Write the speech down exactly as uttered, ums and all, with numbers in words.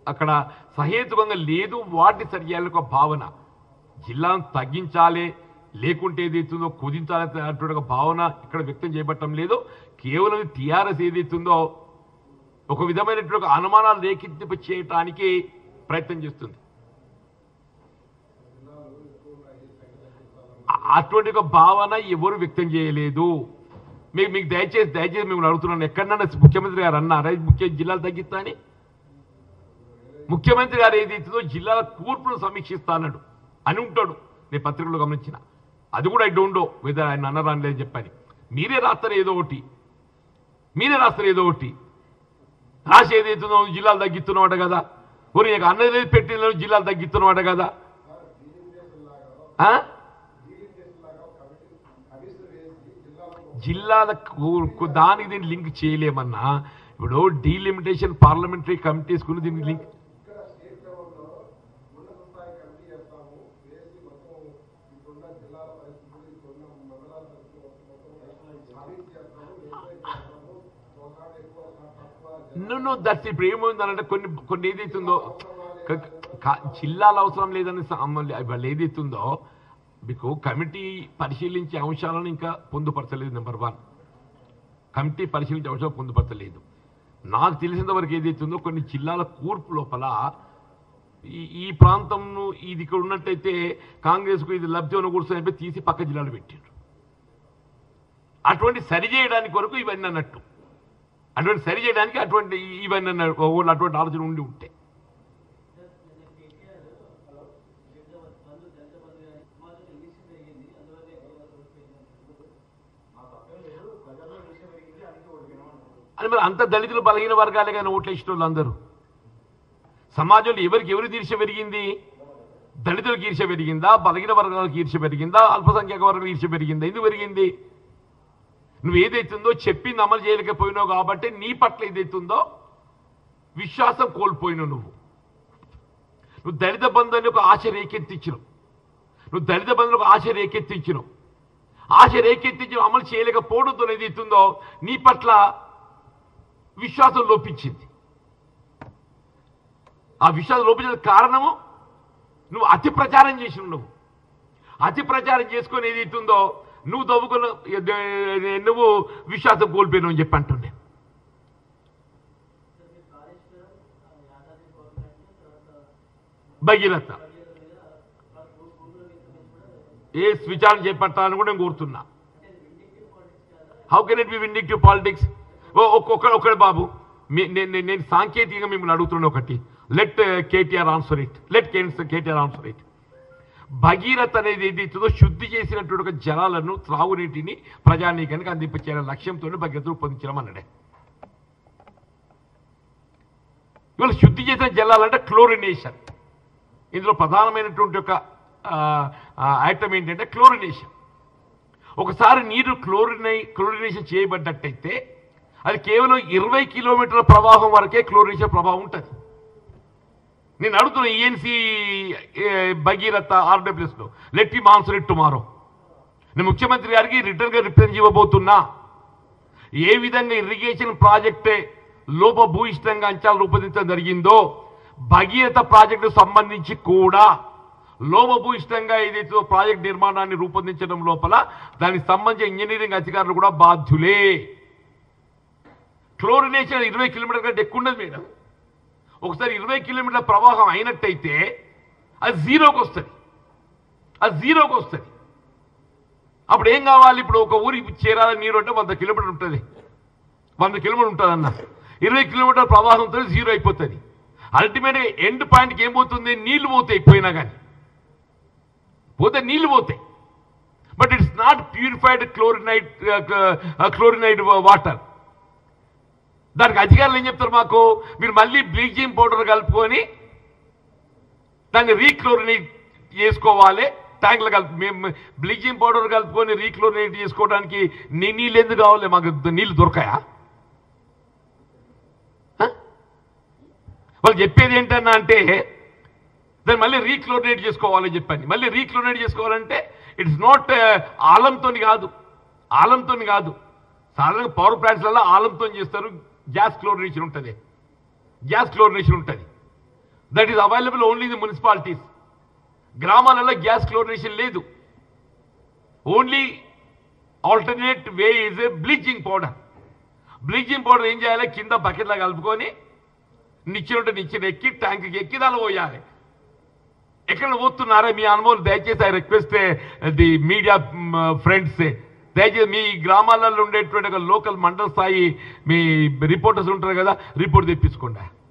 అక్కడ సహేతుకంగా లేదు, వాటిని సరి చేయాలని ఒక భావన, జిల్లాను తగ్గించాలి లేకుంటే ఏదైతుందో కుదించాలి అటువంటి ఒక భావన ఇక్కడ వ్యక్తం చేయబట్టం లేదు. కేవలం టీఆర్ఎస్ ఏదైతుందో ఒక విధమైనటువంటి అనుమానాలు రేకెత్తింప చేయటానికి ప్రయత్నం చేస్తుంది. అటువంటి ఒక భావన ఎవరు వ్యక్తం చేయలేదు. మీకు మీకు దయచేసి దయచేసి మేము అడుగుతున్నాను, ఎక్కడన్నా ముఖ్యమంత్రి గారు అన్నారా ముఖ్య జిల్లాలు తగ్గిస్తా అని? ముఖ్యమంత్రి గారు ఏదైతుందో జిల్లాల కూర్పును సమీక్షిస్తా అన్నాడు అని ఉంటాడు. నేను పత్రికలో గమనించిన అది కూడా ఐ డోంట్ నో వెదర్ ఆయన అన్నారా అని చెప్పని. మీరే రాస్తారు ఏదో ఒకటి, మీరే రాస్తారు ఏదో ఒకటి రాసి ఏదైతుందో జిల్లాలు తగ్గిస్తున్నామట కదా, ఊరి అన్నది పెట్టిన జిల్లాలు తగ్గిస్తున్నామట కదా. జిల్లాల దానికి దీన్ని లింక్ చేయలేమన్నా. ఇప్పుడు డీలిమిటేషన్ పార్లమెంటరీ కమిటీస్ కు దీనికి లింక్ నో దట్స్ ఇప్పుడు ఏమైందనంటే కొన్ని కొన్ని ఏదైతుందో జిల్లాల అవసరం లేదని వాళ్ళు ఏదైతుందో మీకు కమిటీ పరిశీలించే అంశాలను ఇంకా పొందుపరచలేదు. నెంబర్ వన్, కమిటీ పరిశీలించే అంశాలు పొందుపరచలేదు. నాకు తెలిసినంత వరకు ఏదైతుందో కొన్ని జిల్లాల కూర్పు లోపల ఈ ఈ ప్రాంతంను ఇది ఇక్కడ ఉన్నట్టయితే కాంగ్రెస్కు ఇది లబ్ధి అనుకూర్చని తీసి పక్క జిల్లాలు పెట్టారు. అటువంటి సరి చేయడానికి వరకు ఇవన్నీ అన్నట్టు, అటువంటి సరి చేయడానికి అటువంటి ఇవన్నీ అన్నట్టు అటువంటి ఆలోచన ఉండి ఉంటే అని మరి అంత దళితులు బలహీన వర్గాలే కానీ ఓట్లు వేసిన వాళ్ళు అందరూ సమాజంలో ఎవరికి ఎవరు ఈర్ష్య పెరిగింది? దళితులకు ఈర్ష్య పెరిగిందా? బలహీన వర్గాలకు ఈర్ష్య పెరిగిందా? అల్పసంఖ్యాక వర్గాలకు ఈర్ష్య పెరిగిందా? ఎందుకు పెరిగింది? నువ్వు ఏదైతుందో చెప్పింది అమలు చేయలేకపోయినావు కాబట్టి నీ పట్ల ఏదైతుందో విశ్వాసం కోల్పోయినావు. నువ్వు నువ్వు దళిత బంధుని ఒక ఆశ రేకెత్తించినావు, నువ్వు దళిత బంధుని ఒక ఆశ రేకెత్తించినావు. ఆశ రేకెత్తించిన అమలు చేయలేకపోవడంతో ఏదైతుందో నీ పట్ల విశ్వాసం లోపించింది. ఆ విశ్వాసం లోపించిన కారణము నువ్వు అతి ప్రచారం చేసినావు. నువ్వు అతి ప్రచారం చేసుకొని ఏదైతుందో నువ్వు తవ్వుకున్న నువ్వు విశ్వాసం కోల్పోయినావు అని చెప్పి అంటుండే. భగీరథ ఏ విచారణ చేపట్టాలని కూడా నేను కోరుతున్నా. How can it be vindictive politics? ఒక్కొక్క ఒక్కడే బాబు, నేను సాంకేతికంగా మిమ్మల్ని అడుగుతున్నా ఒకటి. Let KTR answer it, let KTR answer it. Bhagiratha అనేది ఏదైతుందో శుద్ధి చేసినటువంటి ఒక జలాలను త్రాగునీటిని ప్రజానీకానికి అందింపచేయాల లక్ష్యంతో భగీరథ రూపొందించడం అన్నడే. ఇవాళ శుద్ధి చేసిన జలాలంటే క్లోరినేషన్. ఇందులో ప్రధానమైనటువంటి ఒక ఐటమ్ ఏంటంటే క్లోరినేషన్. ఒకసారి నీరు క్లోరినై క్లోరినేషన్ చేయబడ్డట్టయితే అది కేవలం ఇరవై కిలోమీటర్ల ప్రవాహం వరకే క్లోరినేషన్ ప్రభావం ఉంటుంది. నేను అడుగుతున్నా ఈఎన్సీ భగీరథ ఆర్డబ్ల్యూఎస్లో let him answer it tomorrow. నేను ముఖ్యమంత్రి గారికి రిటర్న్గా రిప్రజెంట్ ఇవ్వబోతున్నా. ఏ విధంగా ఇరిగేషన్ ప్రాజెక్టే లోపభూయిష్టంగా అంచనాలు రూపొందించడం జరిగిందో భగీరథ ప్రాజెక్టు సంబంధించి కూడా లోపభూయిష్టంగా ఏదైతే ప్రాజెక్ట్ నిర్మాణాన్ని రూపొందించడం లోపల దానికి సంబంధించిన ఇంజనీరింగ్ అధికారులు కూడా బాధ్యులే. క్లోరినేషన్ ఇరవై కిలోమీటర్ కంటే ఎక్కువ ఉండదు మేడం. ఒకసారి ఇరవై కిలోమీటర్ల ప్రవాహం అయినట్టయితే అది జీరోకి వస్తుంది, అది జీరోకి వస్తుంది. అప్పుడు ఏం కావాలి? ఇప్పుడు ఒక ఊరికి చేరాలని నీరు అంటే వంద కిలోమీటర్ ఉంటుంది, వంద కిలోమీటర్ ఉంటుంది అన్న. ఇరవై కిలోమీటర్ల ప్రవాహంతో జీరో అయిపోతుంది. అల్టిమేట్గా ఎండ్ పాయింట్కి ఏం పోతుంది? నీళ్లు పోతాయి. పోయినా కానీ పోతే నీళ్లు పోతాయి. But it's not purified chlorinated chlorinated water. దానికి అధికారులు ఏం చెప్తారు మాకు? మీరు మళ్ళీ బ్లీచింగ్ పౌడర్ కలుపుకొని దాన్ని రీక్లోరినేట్ చేసుకోవాలి. ట్యాంకులు కలిపి మేము బ్లీచింగ్ పౌడర్ కలుపుకొని రీక్లోరినేట్ చేసుకోవడానికి నీ నీళ్ళు ఎందుకు కావాలి? మాకు నీళ్ళు దొరకాయా? వాళ్ళు చెప్పేది ఏంటన్నా అంటే దాన్ని మళ్ళీ రీక్లోరినేట్ చేసుకోవాలని చెప్పండి. మళ్ళీ రీక్లోరినేట్ చేసుకోవాలంటే ఇట్స్ నాట్ ఆలంతో కాదు, ఆలంతో కాదు. సాధారణంగా పవర్ ప్లాంట్స్లలో ఆలంతో చేస్తారు. గ్యాస్ క్లోరినేషన్ ఉంటుంది, గ్యాస్ క్లోరినేషన్ ఉంటుంది. That is available only in the municipalities. గ్రామాలలో గ్యాస్ క్లోరినేషన్ లేదు. Only alternate way is a bleaching powder. Bleaching powder ఏం చేయాలి, కింద బకెట్లో కలుపుకొని నిచ్చెన ఉంటే నిచ్చెన ఎక్కి ట్యాంక్కి ఎక్కి దానిలో పోయాలి. ఎక్కడ పోతున్నారా మీ అనుభవం? దయచేసి I request the media friends, దయచేసి మీ గ్రామాలలో ఉండేటువంటి ఒక లోకల్ మండల స్థాయి మీ రిపోర్టర్స్ ఉంటారు కదా, రిపోర్ట్ తెప్పించుకోండి.